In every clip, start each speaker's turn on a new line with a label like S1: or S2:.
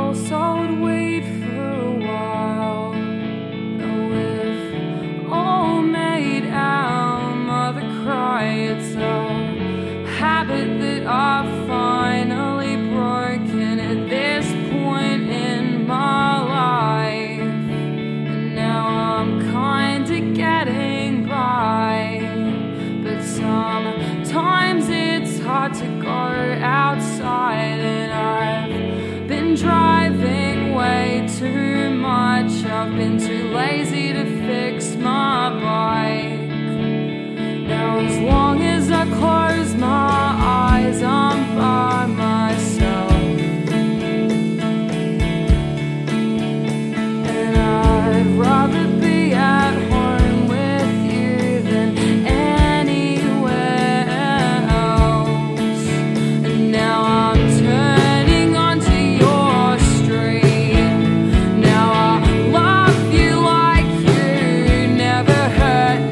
S1: else I'd wait for a while. We've all made our mother cry. It's a habit that I've finally broken at this point in my life. And now I'm kinda getting by, but sometimes it's hard to go outside, and I've been driving way too much. I've been too lazy to fix my bike. Now as long as I close my eyes, I'm by myself. And I'd rather be at home with you than anywhere else. And now I'm turning onto your street. Now I love you like you never hurt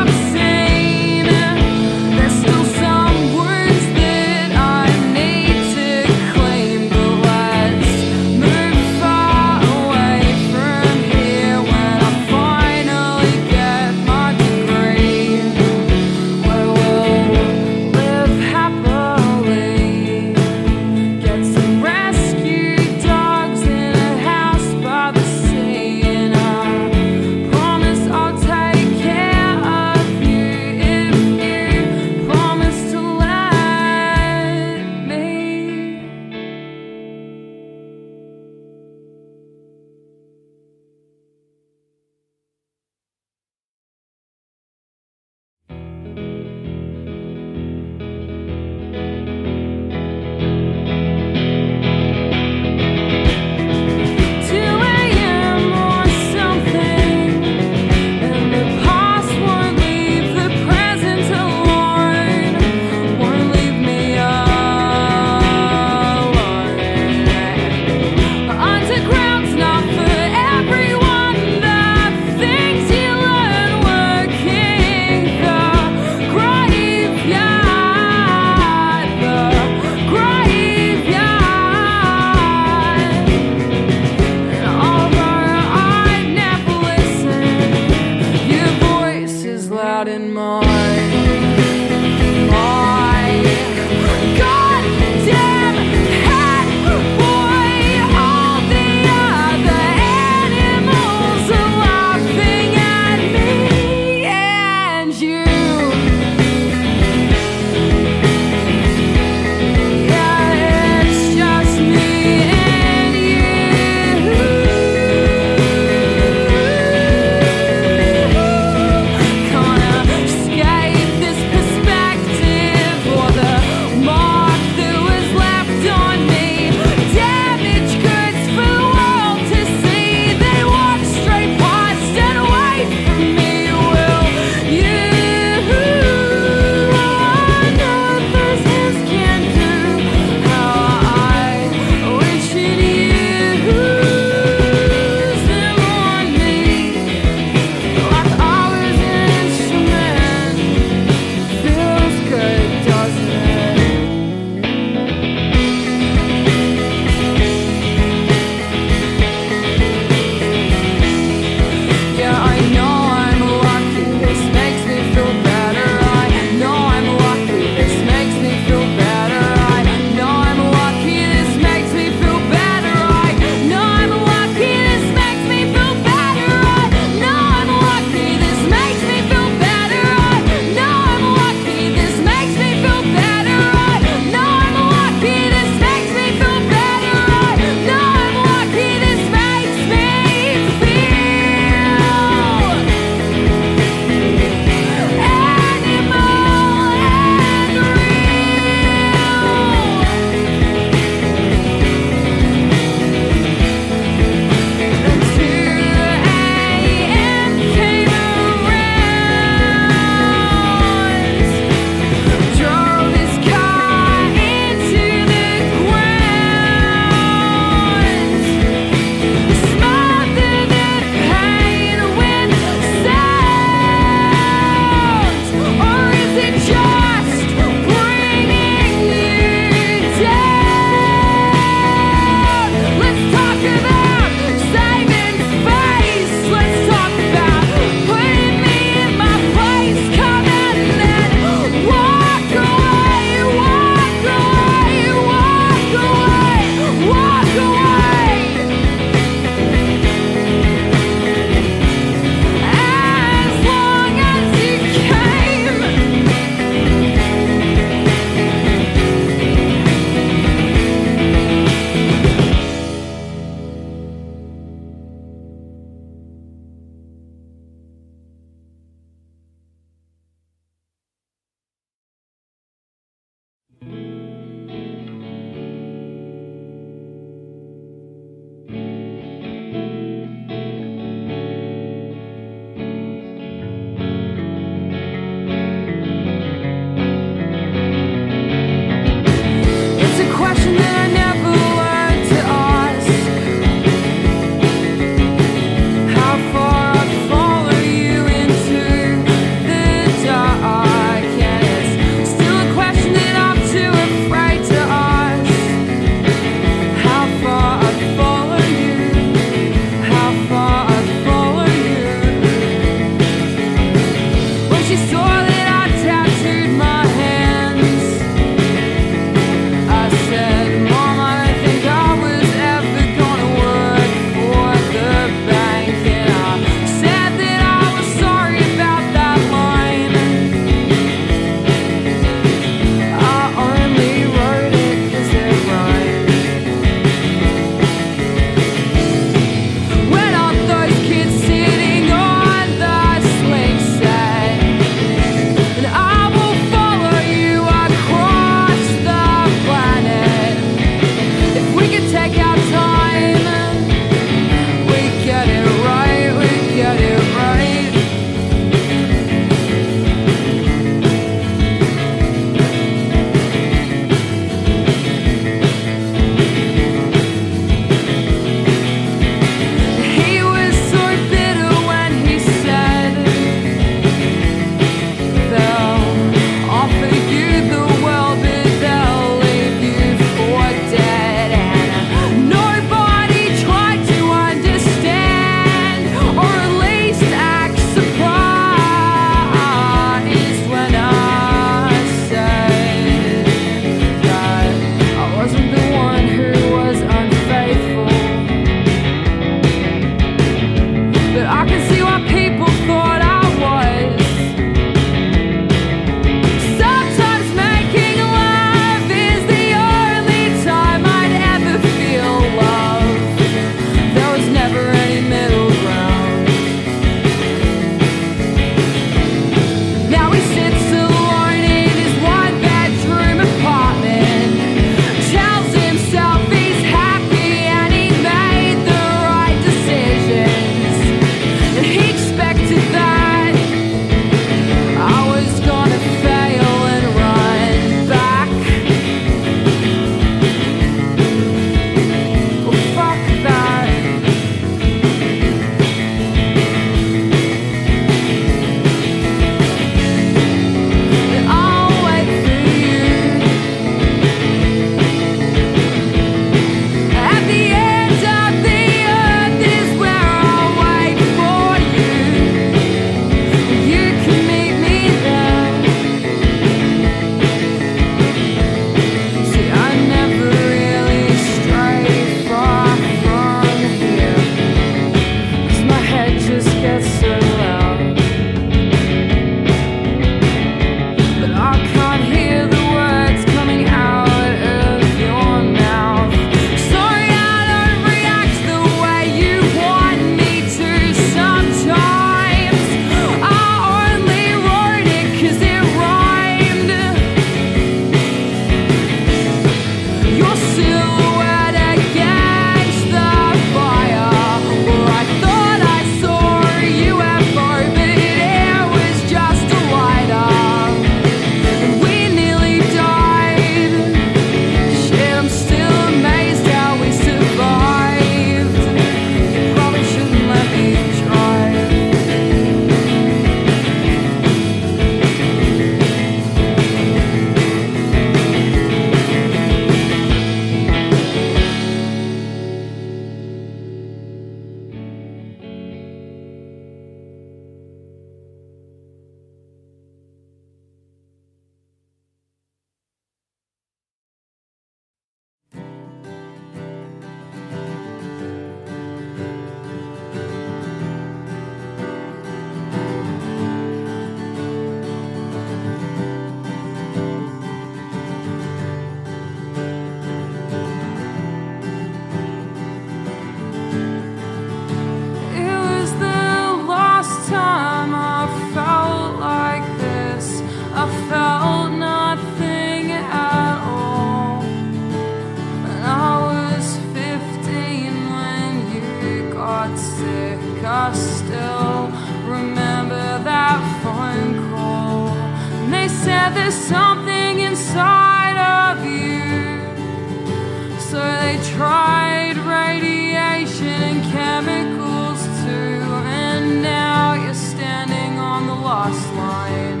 S1: there's something inside of you. So they tried radiation and chemicals too, and now you're standing on the lost line.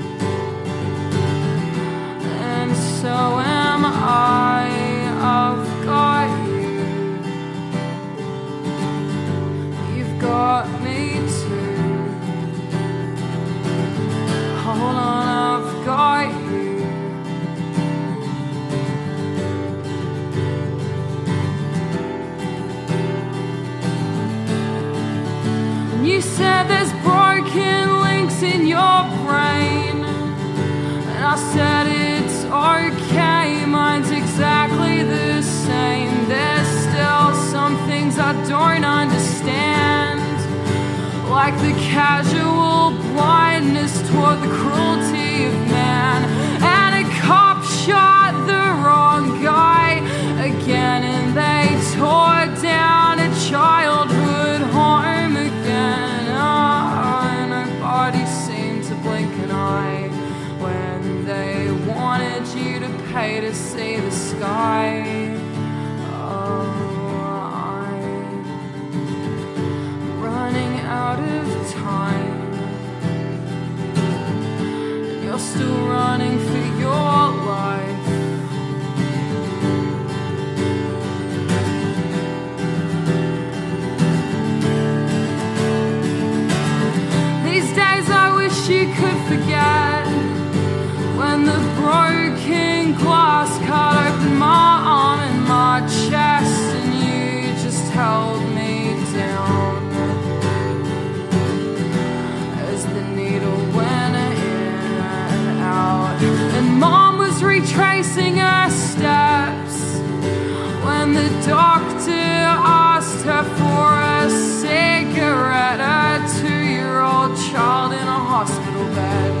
S1: And so am I. I've got you. You've got me too. Hold on, I've got you. You said there's broken links in your brain, and I said it's okay, mine's exactly the same. There's still some things I don't understand, like the casual blindness toward the cruelty of man. And a cop shot the wrong guy again, and they tore down a childhood home again. Oh, nobody seemed to blink an eye when they wanted you to pay to see the sky. Out of time, and you're still running for your life. These days I wish you could forget when the broken glass cut open my arm and my chest, and you just held me down. And Mom was retracing her steps when the doctor asked her for a cigarette. A 2-year-old child in a hospital bed.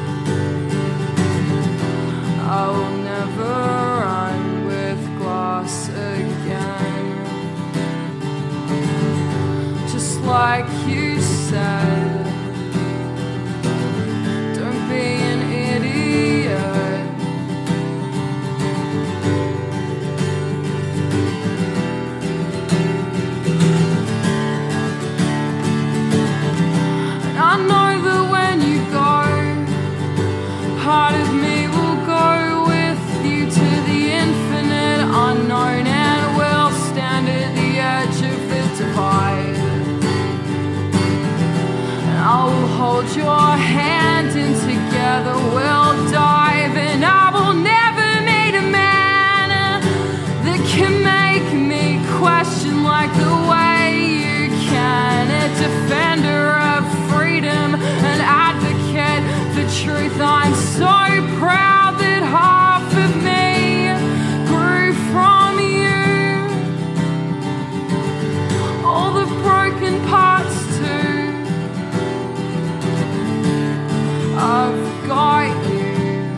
S1: I will never run with glass again, just like you said. Don't be an idiot. And I know that when you go, part of me will go with you to the infinite unknown, and we'll stand at the edge of the divide. And I will hold your hand, and together we'll dive. And I will never meet a man that can make me question like the way you can. A defender of freedom, an advocate for truth. I'm so proud that half of me grew from you. All the broken parts too. I've got you.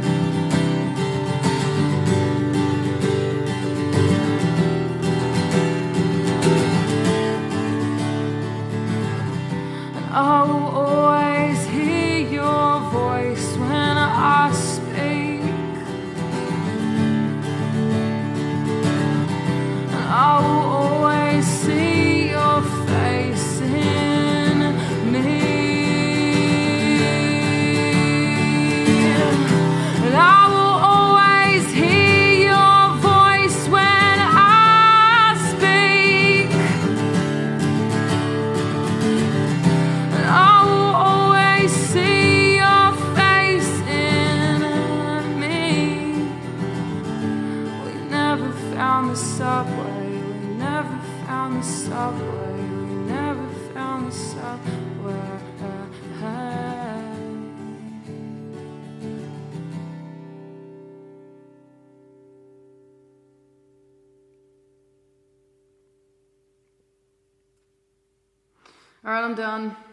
S1: And I will always hear your voice when I speak. And I will always see your face in me. And I will always hear your voice when I speak. And I will always see your face in me. We never found the subway. We never found the subway. We never found the subway. All right, I'm done.